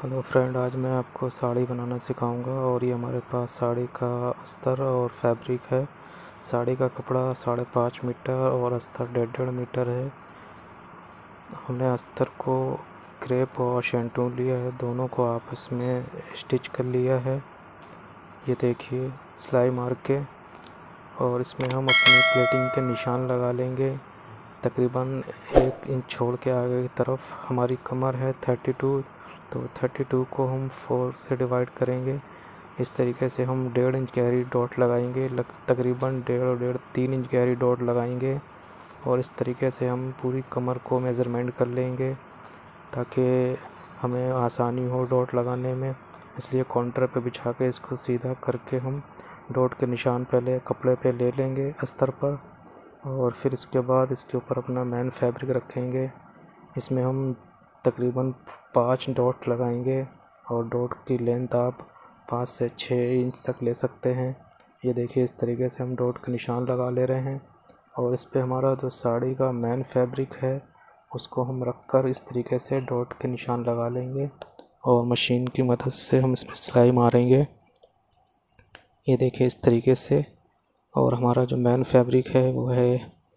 Hello friend, आज मैं आपको साड़ी बनाना सिखाऊंगा। और ये हमारे पास साड़ी का अस्तर और फैब्रिक है। साड़ी का कपड़ा 5.5 मीटर और अस्तर 1.5 मीटर है। हमने अस्तर को क्रेप और शेंटून लिया है, दोनों को आपस में स्टिच कर लिया है। ये देखिए सिलाई मार के। और इसमें हम अपनी प्लेटिंग के निशान लगा लेंगे। तकरीबन 1 इंच छोड़ के आगे की तरफ हमारी कमर है 32, तो 32 को हम 4 से डिवाइड करेंगे। इस तरीके से हम 1.5 इंच गहरी डॉट लगाएंगे, तकरीबन 1.5 3 इंच गहरी डॉट लगाएंगे। और इस तरीके से हम पूरी कमर को मेज़रमेंट कर लेंगे ताकि हमें आसानी हो डॉट लगाने में। इसलिए काउंटर पे बिछा के इसको सीधा करके हम डॉट के निशान पहले कपड़े पे ले लेंगे अस्तर पर। और फिर इसके बाद इसके ऊपर अपना मेन फैब्रिक रखेंगे। इसमें हम तकरीबन 5 डॉट लगाएंगे और डॉट की लेंथ आप 5 से 6 इंच तक ले सकते हैं। ये देखिए इस तरीके से हम डॉट के निशान लगा ले रहे हैं। और इस पे हमारा जो साड़ी का मेन फैब्रिक है उसको हम रखकर इस तरीके से डॉट के निशान लगा लेंगे और मशीन की मदद से हम इसमें सिलाई मारेंगे। ये देखिए इस तरीके से। और हमारा जो मेन फैब्रिक है वो है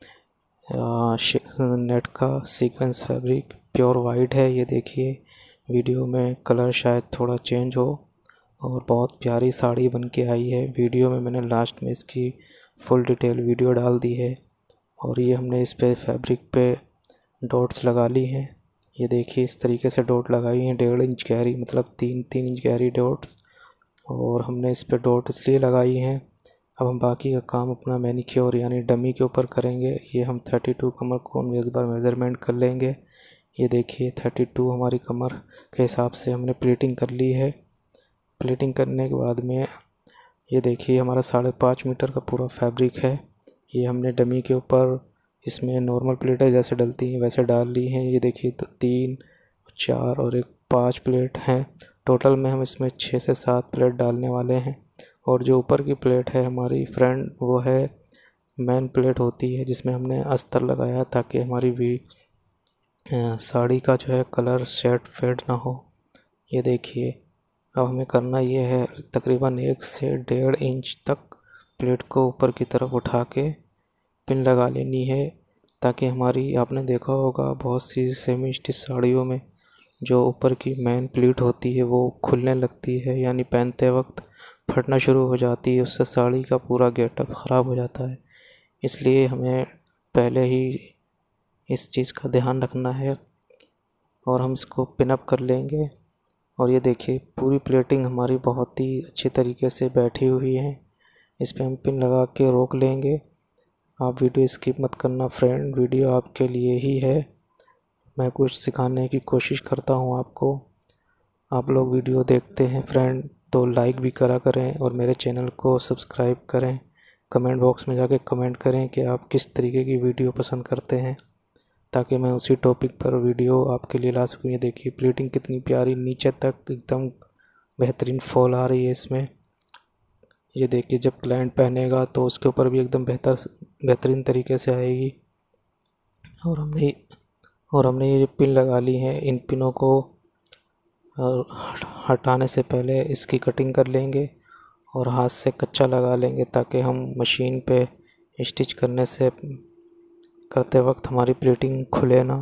नेट का सीक्वेंस फैब्रिक, प्योर वाइट है। ये देखिए वीडियो में कलर शायद थोड़ा चेंज हो और बहुत प्यारी साड़ी बन के आई है। वीडियो में मैंने लास्ट में इसकी फुल डिटेल वीडियो डाल दी है। और ये हमने इस पे फैब्रिक पे डॉट्स लगा ली हैं। ये देखिए इस तरीके से डॉट लगाई हैं 1.5 इंच गहरी, मतलब 3 इंच गहरी डॉट्स। और हमने इस पे डॉट इसलिए लगाई हैं। अब हम बाकी का काम अपना मैनीक्योर यानी डमी के ऊपर करेंगे। ये हम 32 कमर को एक बार मेज़रमेंट कर लेंगे। ये देखिए 32 हमारी कमर के हिसाब से हमने प्लेटिंग कर ली है। प्लेटिंग करने के बाद में ये देखिए हमारा 5.5 मीटर का पूरा फैब्रिक है। ये हमने डमी के ऊपर इसमें नॉर्मल प्लेटें जैसे डलती हैं वैसे डाल ली हैं। ये देखिए तो 3, 4 और 5 प्लेट हैं। टोटल में हम इसमें 6 से 7 प्लेट डालने वाले हैं। और जो ऊपर की प्लेट है हमारी फ्रेंड, वो है मेन प्लेट होती है जिसमें हमने अस्तर लगाया ताकि हमारी भी साड़ी का जो है कलर शेड फेड ना हो। ये देखिए अब हमें करना ये है, तकरीबन 1 से 1.5 इंच तक प्लेट को ऊपर की तरफ उठा के पिन लगा लेनी है ताकि हमारी, आपने देखा होगा बहुत सी सेमी स्टिच साड़ियों में जो ऊपर की मेन प्लेट होती है वो खुलने लगती है, यानी पहनते वक्त फटना शुरू हो जाती है। उससे साड़ी का पूरा गेटअप ख़राब हो जाता है। इसलिए हमें पहले ही इस चीज़ का ध्यान रखना है और हम इसको पिन अप कर लेंगे। और ये देखिए पूरी प्लेटिंग हमारी बहुत ही अच्छी तरीके से बैठी हुई है। इस पर हम पिन लगा के रोक लेंगे। आप वीडियो स्किप मत करना फ्रेंड, वीडियो आपके लिए ही है। मैं कुछ सिखाने की कोशिश करता हूँ आपको। आप लोग वीडियो देखते हैं फ्रेंड तो लाइक भी करा करें और मेरे चैनल को सब्सक्राइब करें। कमेंट बॉक्स में जाके कमेंट करें कि आप किस तरीके की वीडियो पसंद करते हैं ताकि मैं उसी टॉपिक पर वीडियो आपके लिए ला सकूँ। ये देखिए प्लेटिंग कितनी प्यारी नीचे तक एकदम बेहतरीन फॉल आ रही है इसमें। ये देखिए जब क्लाइंट पहनेगा तो उसके ऊपर भी एकदम बेहतरीन तरीके से आएगी। और हमने ये पिन लगा ली है। इन पिनों को हटाने से पहले इसकी कटिंग कर लेंगे और हाथ से कच्चा लगा लेंगे ताकि हम मशीन पे स्टिच करते वक्त हमारी प्लेटिंग खुले ना।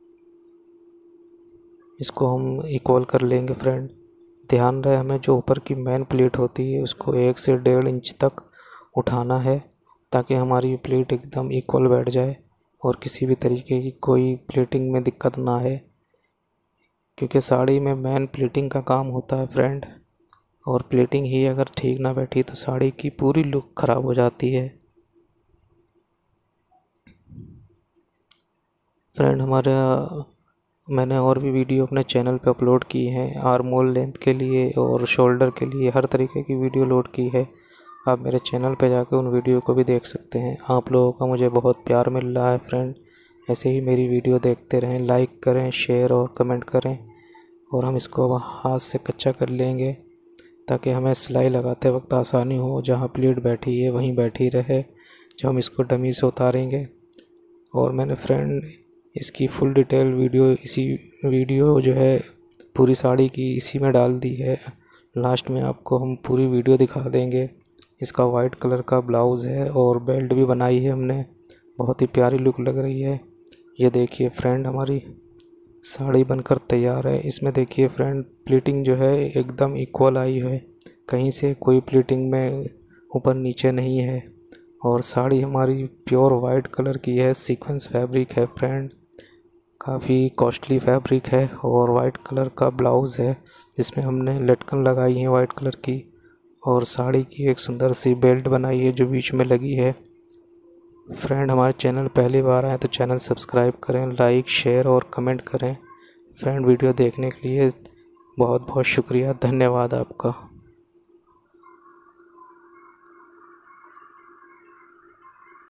इसको हम इक्वल कर लेंगे फ्रेंड। ध्यान रहे हमें जो ऊपर की मेन प्लेट होती है उसको 1 से 1.5 इंच तक उठाना है ताकि हमारी प्लेट एकदम इक्वल बैठ जाए और किसी भी तरीके की कोई प्लेटिंग में दिक्कत ना आए, क्योंकि साड़ी में मेन प्लेटिंग का काम होता है फ्रेंड। और प्लेटिंग ही अगर ठीक ना बैठी तो साड़ी की पूरी लुक ख़राब हो जाती है। फ्रेंड मैंने और भी वीडियो अपने चैनल पे अपलोड की हैं, आर्म होल लेंथ के लिए और शोल्डर के लिए हर तरीके की वीडियो लोड की है। आप मेरे चैनल पे जाकर उन वीडियो को भी देख सकते हैं। आप लोगों का मुझे बहुत प्यार मिल रहा है फ्रेंड, ऐसे ही मेरी वीडियो देखते रहें, लाइक करें, शेयर और कमेंट करें। और हम इसको हाथ से कच्चा कर लेंगे ताकि हमें सिलाई लगाते वक्त आसानी हो। जहाँ प्लेट बैठी है वहीं बैठी रहे जब हम इसको डमी से उतारेंगे। और मैंने फ्रेंड इसकी फुल डिटेल वीडियो, इसी वीडियो जो है पूरी साड़ी की इसी में डाल दी है। लास्ट में आपको हम पूरी वीडियो दिखा देंगे। इसका वाइट कलर का ब्लाउज़ है और बेल्ट भी बनाई है हमने, बहुत ही प्यारी लुक लग रही है। ये देखिए फ्रेंड, हमारी साड़ी बनकर तैयार है। इसमें देखिए फ्रेंड, प्लीटिंग जो है एकदम इक्वल आई है, कहीं से कोई प्लीटिंग में ऊपर नीचे नहीं है। और साड़ी हमारी प्योर वाइट कलर की है, सीक्वेंस फैब्रिक है फ्रेंड, काफ़ी कॉस्टली फैब्रिक है। और वाइट कलर का ब्लाउज़ है जिसमें हमने लटकन लगाई है वाइट कलर की। और साड़ी की एक सुंदर सी बेल्ट बनाई है जो बीच में लगी है। फ्रेंड, हमारे चैनल पहली बार आए तो चैनल सब्सक्राइब करें, लाइक शेयर और कमेंट करें। फ्रेंड, वीडियो देखने के लिए बहुत बहुत शुक्रिया, धन्यवाद आपका।